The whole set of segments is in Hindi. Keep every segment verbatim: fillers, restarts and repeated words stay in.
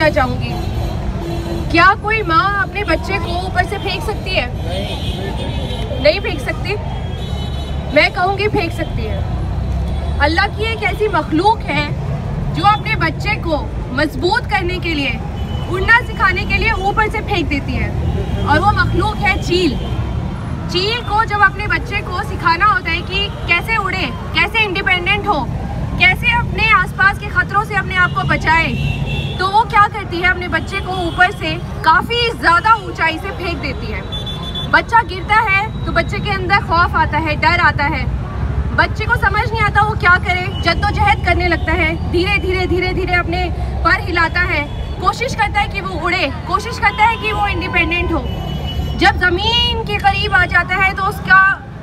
पूछना चाहूँगी, क्या कोई माँ अपने बच्चे को ऊपर से फेंक सकती है? नहीं फेंक सकती। मैं कहूँगी फेंक सकती है। अल्लाह की एक ऐसी मखलूक है जो अपने बच्चे को मजबूत करने के लिए, उड़ना सिखाने के लिए ऊपर से फेंक देती है, और वो मखलूक है चील। चील को जब अपने बच्चे को सिखाना होता है कि कैसे उड़े, कैसे इंडिपेंडेंट हो, कैसे अपने आसपास के खतरों से अपने आप को बचाए, तो वो क्या करती है, अपने बच्चे को ऊपर से काफ़ी ज़्यादा ऊंचाई से फेंक देती है। बच्चा गिरता है तो बच्चे के अंदर खौफ आता है, डर आता है, बच्चे को समझ नहीं आता वो क्या करे, जद्दोजहद करने लगता है, धीरे धीरे धीरे धीरे अपने पर हिलाता है, कोशिश करता है कि वो उड़े, कोशिश करता है कि वो इंडिपेंडेंट हो। जब ज़मीन के करीब आ जाता है तो उसका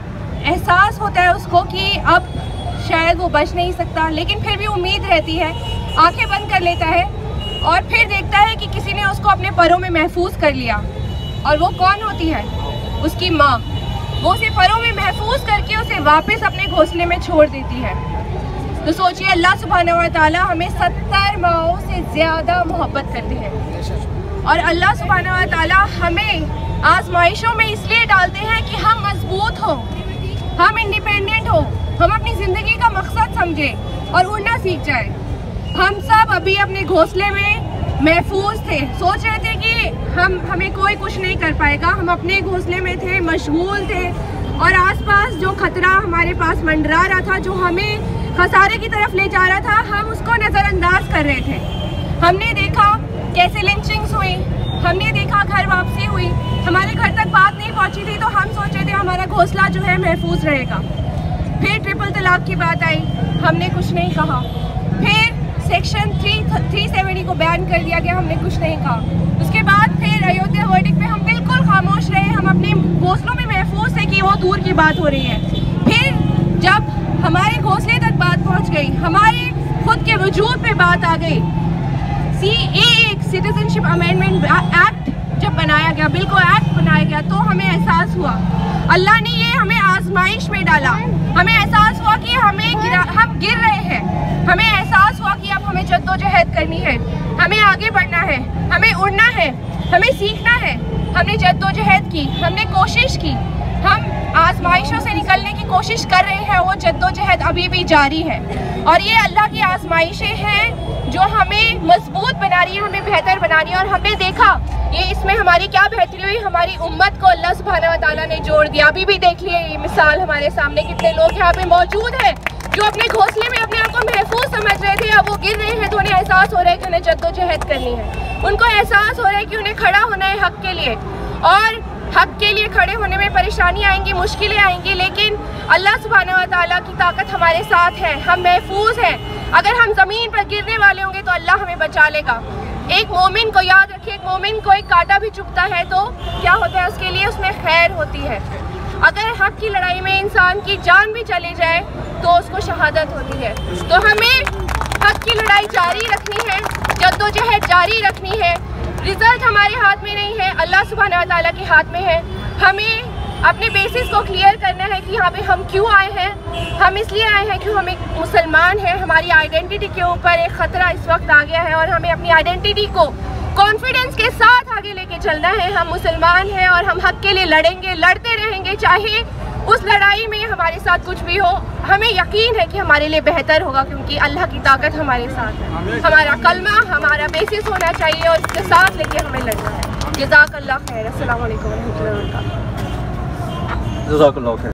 एहसास होता है उसको कि अब शायद वो बच नहीं सकता, लेकिन फिर भी उम्मीद रहती है, आंखें बंद कर लेता है और फिर देखता है कि किसी ने उसको अपने परों में महफूज कर लिया। और वो कौन होती है? उसकी माँ। वो उसे परों में महफूज करके उसे वापस अपने घोंसले में छोड़ देती है। तो सोचिए, अल्लाह सुब्हानहू व तआला हमें सत्तर माओं से ज़्यादा मोहब्बत करते हैं, और अल्लाह सुब्हानहू व तआला हमें आजमाइशों में इसलिए डालते हैं कि हम मजबूत हो, हम इंडिपेंडेंट हो, हम अपनी ज़िंदगी का मकसद समझें और उड़ना सीख जाए। हम सब अभी अपने घोंसले में महफूज थे, सोच रहे थे कि हम हमें कोई कुछ नहीं कर पाएगा, हम अपने घोंसले में थे, मशगूल थे, और आसपास जो खतरा हमारे पास मंडरा रहा था, जो हमें खसारे की तरफ ले जा रहा था, हम उसको नज़रअंदाज कर रहे थे। हमने देखा कैसे लिंचिंग्स हुई, हमने देखा घर वापसी हुई, हमारे घर तक बात नहीं पहुंची थी, तो हम सोचे थे हमारा घोंसला जो है महफूज रहेगा। फिर ट्रिपल तलाक की बात आई, हमने कुछ नहीं कहा। फिर सेक्शन थ्री थ्री सेवेंटी को बैन कर दिया गया, हमने कुछ नहीं कहा। उसके बाद फिर अयोध्या वर्डिक्ट पे हम बिल्कुल खामोश रहे, हम अपने घोंसलों में महफूज थे कि वो दूर की बात हो रही है। फिर जब हमारे घोंसले तक बात पहुंच गई, हमारे खुद के वजूद पे बात आ गई, C A citizenship amendment act जब बनाया गया, बिल को एक्ट बनाया गया, तो हमें एहसास हुआ अल्लाह ने ये हमें आजमाइश में डाला। हमें एहसास हुआ कि हमें गिरा, हम गिर रहे हैं, हमें एहसास हुआ कि अब हमें जद्दोजहद करनी है, हमें आगे बढ़ना है, हमें उड़ना है, हमें सीखना है। हमने जद्दोजहद की, हमने कोशिश की, हम आजमाइशों से निकलने की कोशिश कर रहे हैं, वो जद्दोजहद अभी भी जारी है। और ये अल्लाह की आजमाइशें हैं जो हमें मजबूत बना रही है, हमें बेहतर बना रही है। और हमने देखा ये इसमें हमारी क्या बेहतरी हुई, हमारी उम्मत को अल्लाह सुब्हानहू व तआला ने जोड़ दिया। अभी भी देख लिए ये मिसाल हमारे सामने, कितने लोग यहाँ पे मौजूद हैं जो अपने घोंसले में अपने आप को महफूज समझ रहे थे, अब वो गिर रहे हैं तो उन्हें एहसास हो रहा है कि उन्हें जद्दोजहद करनी है, उनको एहसास हो रहा है कि उन्हें खड़ा होना है हक के लिए। और हक के लिए खड़े होने में परेशानी आएंगी, मुश्किलें आएंगी, लेकिन अल्लाह सुब्हानहू व तआला की ताकत हमारे साथ है, हम महफूज हैं। अगर हम ज़मीन पर गिरने वाले होंगे तो अल्लाह हमें बचा लेगा। एक मोमिन को याद रखिए, एक मोमिन को एक कांटा भी चुभता है तो क्या होता है उसके लिए, उसमें खैर होती है। अगर हक की लड़ाई में इंसान की जान भी चली जाए तो उसको शहादत होती है। तो हमें हक की लड़ाई जारी रखनी है, जद्दोजहद जारी रखनी है। रिजल्ट हमारे हाथ में नहीं है, अल्लाह सुब्हानहू व तआला के हाथ में है। हमें अपने बेसिस को क्लियर करना है कि यहाँ पे हम क्यों आए हैं। हम इसलिए आए हैं कि हम एक मुसलमान हैं, हमारी आइडेंटिटी के ऊपर एक ख़तरा इस वक्त आ गया है और हमें अपनी आइडेंटिटी को कॉन्फिडेंस के साथ आगे लेके चलना है। हम मुसलमान हैं और हम हक के लिए लड़ेंगे, लड़ते रहेंगे, चाहे उस लड़ाई में हमारे साथ कुछ भी हो। हमें यकीन है कि हमारे लिए बेहतर होगा, क्योंकि अल्लाह की ताकत हमारे साथ है। हमारा कलमा हमारा बेसिस होना चाहिए और इसके साथ लेके हमें लड़ना है। जज़ाकल्लाह खैर। अस्सलाम वालेकुम व रहमतुल्लाहि व बरकातहू। जज़ाकल्लाह खैर।